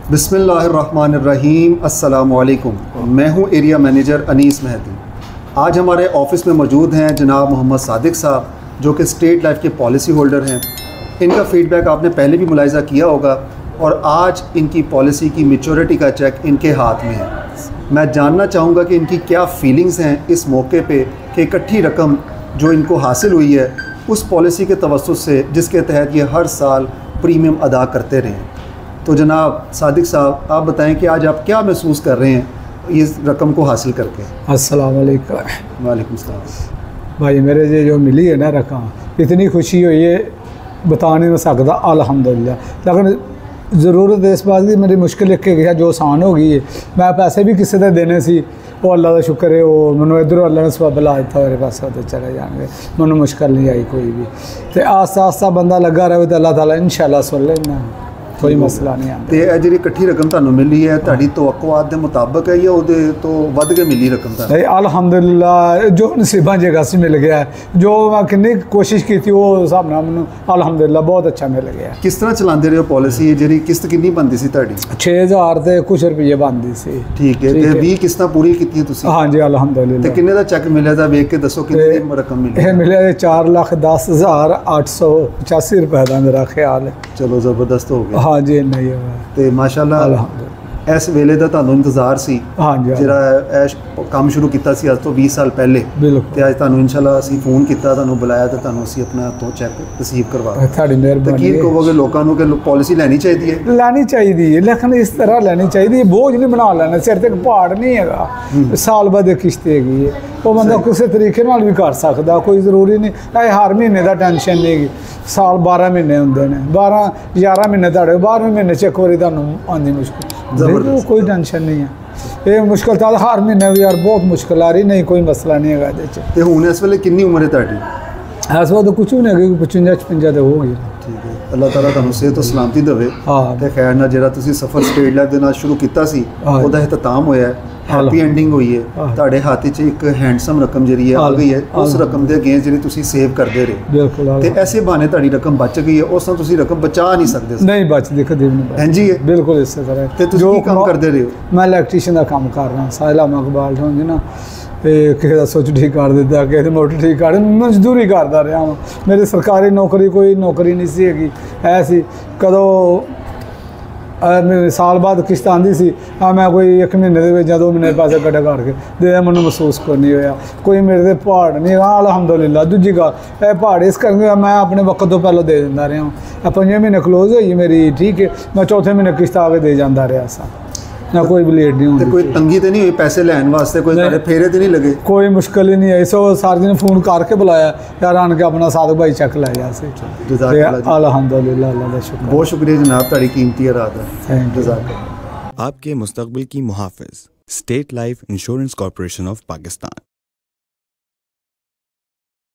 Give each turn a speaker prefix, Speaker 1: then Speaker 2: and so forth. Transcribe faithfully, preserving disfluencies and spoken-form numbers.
Speaker 1: बिस्मिल्लाहिर्रहमानिर्रहीम, अस्सलामुअलैकुम। मैं हूं एरिया मैनेजर अनीस मेहदी। आज हमारे ऑफ़िस में मौजूद हैं जनाब मोहम्मद सादिक साहब, जो कि स्टेट लाइफ के पॉलिसी होल्डर हैं। इनका फ़ीडबैक आपने पहले भी मुलाहिज़ा किया होगा और आज इनकी पॉलिसी की मैच्योरिटी का चेक इनके हाथ में है। मैं जानना चाहूँगा कि इनकी क्या फ़ीलिंग्स हैं इस मौके पे कि इकट्ठी रकम जो इनको हासिल हुई है उस पॉलिसी के तवस्सुस से जिसके तहत ये हर साल प्रीमियम अदा करते रहें। तो जनाब सादिक साहब, आप बताएं कि आज आप क्या महसूस कर रहे हैं इस रकम को हासिल करके।
Speaker 2: अस्सलाम वालेकुम।
Speaker 1: वालेकुम सलाम।
Speaker 2: भाई मेरे ये जो मिली है ना रकम, इतनी खुशी हुई है बता नहीं सकता अल्हम्दुलिल्लाह। लेकिन ज़रूरत है इस बात की, मेरी मुश्किल एक गया जो आसान हो गई है। मैं पैसे भी किसी से देने सी, वो अल्लाह का शुक्र है, वो मैंने इधरों अल्लाह ने सबब ला दिता, मेरे पास तो चले जाएंगे, मैंने मुश्किल नहीं आई कोई भी। तो आस्ता आस्ता बंदा लगा रहे तो अल्लाह ताला इंशाअल्लाह सुन लेना, कोई मसला नहीं आता।
Speaker 1: ते जिहड़ी इकट्ठी रकम तुहानू मिली है तुहाडी तवक्कुआत दे मुताबिक है या उहदे तो वध के मिली रकम?
Speaker 2: नहीं अल्हम्दुलिल्लाह, जो नसीबा जगह से मिल गया है, जो मैं कितनी कोशिश की थी वो हिसाब नाल मैनूं अल्हम्दुलिल्लाह बहुत अच्छा मिल गया।
Speaker 1: किस तरह चलाते रहे हो पॉलिसी? जिहड़ी किस्त कितनी बनती सी तुहाडी?
Speaker 2: छे हज़ार ते कुछ रुपये बनती सी।
Speaker 1: ठीक है, ते बीस किस्तां पूरी कीतियां तुसीं?
Speaker 2: हाँ जी अल्हम्दुलिल्लाह।
Speaker 1: ते किन्ने दा चेक मिलिया था वेख के दसो, कितनी रकम मिली?
Speaker 2: ये मिलिया चार लाख दस हज़ार अठ सौ पचासी रुपये का मेरा ख्याल है।
Speaker 1: चलो ज़बरदस्त हो गया।
Speaker 2: हाँ जी नहीं है
Speaker 1: ते माशाअल्लाह इस वेले दा तुहानू इंतज़ार सी।
Speaker 2: हाँ जी
Speaker 1: जिहड़ा काम शुरू किया सी अज तो बीस साल पहले,
Speaker 2: बिल्कुल।
Speaker 1: ते अज तुहानू इंशाअल्लाह असीं फ़ोन किया, तुहानू बुलाया ते तुहानू असीं अपना तो चेक रिसीव करवा।
Speaker 2: तुहाडी मेहरबानी।
Speaker 1: की कहोगे लोकां नू कि पॉलिसी लैनी चाहिए है?
Speaker 2: लैनी चाहिए, लेकिन इस तरह लैनी चाहिए, बोझ नहीं बना लेना, सिर ते पहाड़ नहीं है। साल बाद किश्त हैगी है, वो बंदा किसी तरीके नाल भी कर सकता, कोई ज़रूरी नहीं है हर महीने का टेंशन नहीं। साल बारह महीने होंगे ने, बारह ग्यारह महीने तुहाडे, बारहवें महीने च एक बारी तुहानू आंदी मुश्किल, कोई टेंशन नहीं है। ये मुश्किल तो हर महीने भी यार बहुत मुश्किल आ रही, नहीं कोई मसला नहीं है।
Speaker 1: ते हुण इस वेले कितनी उम्र है तुहाडी?
Speaker 2: इस वक्त कुछ भी नहीं, पचवंजा छपंजा तो हो गई।
Speaker 1: ठीक है, अल्लाह ताला तुहानू सेहत तो सलामती देवे।
Speaker 2: हाँ
Speaker 1: ते खैर ना जिहड़ा तुसीं सफ़र स्टेट लाइफ दे नाल शुरू कीता सी ओहदा इख्तिताम होया है, हैप्पी एंडिंग हुई है। तुहाडे हाथ च एक हैंडसम रकम जिहड़ी है आ गई है, उस रकम दे अगेंस्ट जिहड़ी तुसीं सेव करदे रहे।
Speaker 2: बिल्कुल।
Speaker 1: ते ऐसे बहाने तुहाडी रकम बच गई है, उस नाल तुसीं रकम बचा नहीं सकदे?
Speaker 2: नहीं बचदी कदे नहीं।
Speaker 1: हां जी,
Speaker 2: बिल्कुल इस तरह।
Speaker 1: ते तुसीं की काम करदे रहे हो?
Speaker 2: मैं इलैक्ट्रीशियन का काम कर रहा, साहिला मकबाल होंदी ना, तो किसी का स्विच ठीक कर दिता, किसी की मोटर ठीक कर, मजदूरी करता रहा वा। मेरी सरकारी नौकरी कोई नौकरी नहीं सी हैगी, ऐसी कदों मेरे साल बाद किश्त आती सी, हाँ मैं कोई एक महीने के दो महीने पैसे कट्ठे करके दे, मैंने महसूस कोई नहीं होया, कोई मेरे तो पहाड़ नहीं। हाँ अलहमदुलिल्लाह। दूजी गल यह पहाड़ इस करके मैं अपने वक्त तो पहले दे दिंदा रहा हूँ। पंजे महीने क्लोज हुई मेरी, ठीक है, मैं चौथे महीने किश्त आके दे जाता रहा सा, ना कोई भी लेट नहीं होती।
Speaker 1: कोई तंगी तो नहीं हुई पैसे लैन वास्ते? कोई नहीं, फेरे तो नहीं लगे? कोई
Speaker 2: मुश्किल ही नहीं आई। सो सारे दिन फोन करके बुलाया यार आन के अपना सादिक भाई चेक लै जा। अल्हम्दुलिल्लाह, अल्लाह का शुक्र।
Speaker 1: बहुत शुक्रिया जनाब, तारी कीमती रात।
Speaker 3: आपके मुस्तकबिल की मुहाफ़िज़ state life insurance corporation of Pakistan.